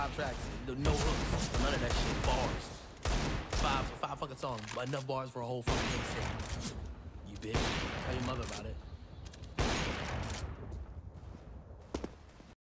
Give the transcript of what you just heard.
5 tracks, no hooks, none of that shit. Bars. Five fucking songs, but enough bars for a whole fucking mixtape. You bitch. Tell your mother about it.